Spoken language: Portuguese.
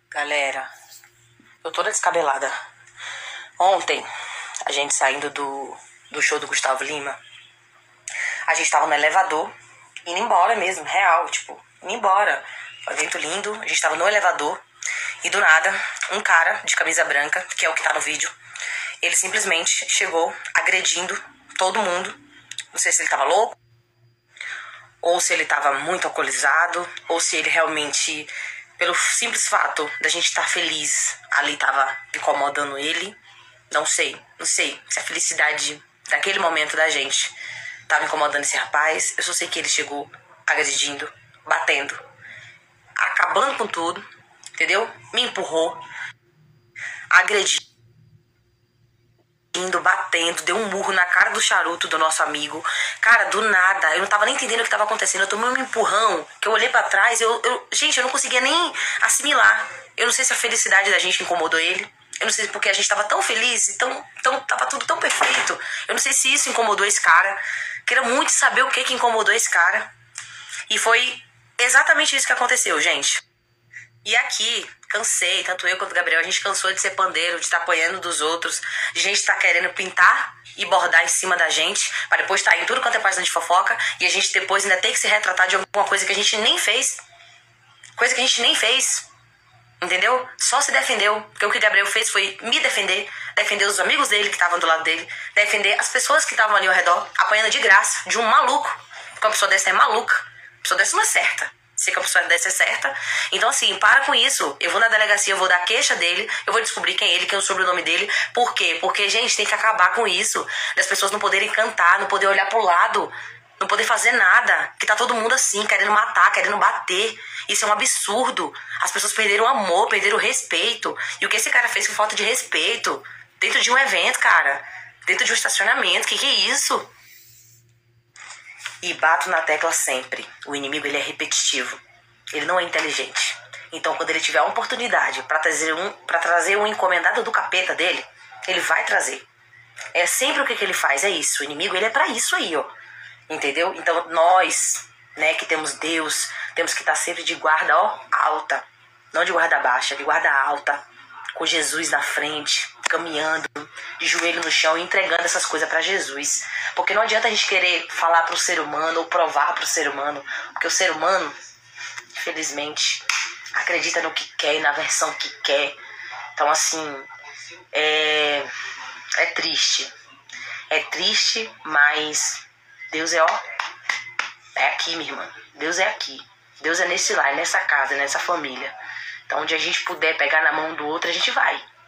Galera, eu toda descabelada. Ontem, a gente saindo do show do Gustavo Lima, a gente tava no elevador, indo embora mesmo, real, tipo, indo embora. Foi um evento lindo, a gente tava no elevador e do nada, um cara de camisa branca, que é o que tá no vídeo, ele simplesmente chegou agredindo todo mundo. Não sei se ele tava louco, ou se ele tava muito alcoolizado, ou se ele realmente, pelo simples fato da gente estar feliz, ali tava incomodando ele. Não sei se a felicidade daquele momento da gente tava incomodando esse rapaz. Eu só sei que ele chegou agredindo, batendo, acabando com tudo, entendeu? Me empurrou, agredindo, batendo, deu um murro na cara do charuto do nosso amigo. Cara, do nada, eu não tava nem entendendo o que tava acontecendo. Eu tomei um empurrão, que eu olhei pra trás, gente, eu não conseguia nem assimilar. Eu não sei se a felicidade da gente incomodou ele. Eu não sei porque a gente tava tão feliz, tava tudo tão perfeito. Eu não sei se isso incomodou esse cara. Queria muito saber o que incomodou esse cara. E foi exatamente isso que aconteceu, gente. E aqui, cansei, tanto eu quanto o Gabriel, a gente cansou de ser pandeiro, de estar apanhando dos outros, de gente estar querendo pintar e bordar em cima da gente, para depois estar em tudo quanto é página de fofoca, e a gente depois ainda ter que se retratar de alguma coisa que a gente nem fez. Coisa que a gente nem fez. Entendeu? Só se defendeu. Porque o que o Gabriel fez foi me defender os amigos dele que estavam do lado dele, defender as pessoas que estavam ali ao redor, apanhando de graça, de um maluco. Porque uma pessoa dessa é maluca. Uma pessoa dessa não é certa. Sei que a pessoa dessa é certa. Então, assim, para com isso. Eu vou na delegacia, eu vou dar queixa dele, eu vou descobrir quem é ele, quem é o sobrenome dele. Por quê? Porque, gente, tem que acabar com isso. Das pessoas não poderem cantar, não poder olhar pro lado, não poder fazer nada. Que tá todo mundo assim, querendo matar, querendo bater. Isso é um absurdo. As pessoas perderam o amor, perderam o respeito. E o que esse cara fez foi falta de respeito. Dentro de um evento, cara. Dentro de um estacionamento. Que é isso? E bato na tecla sempre. O inimigo, ele é repetitivo. Ele não é inteligente. Então, quando ele tiver a oportunidade pra trazer um encomendado do capeta dele, ele vai trazer. É sempre o que ele faz, é isso. O inimigo, ele é pra isso aí, ó. Entendeu? Então, nós, né, que temos Deus, temos que estar sempre de guarda, ó, alta. Não de guarda baixa, de guarda alta. Com Jesus na frente, caminhando, de joelho no chão e entregando essas coisas pra Jesus. Porque não adianta a gente querer falar pro ser humano ou provar pro ser humano. Porque o ser humano, infelizmente, acredita no que quer e na versão que quer. Então, assim, é triste. É triste, mas Deus é, ó, é aqui, minha irmã. Deus é aqui. Deus é nesse lar, nessa casa, nessa família. Então, onde a gente puder pegar na mão do outro, a gente vai.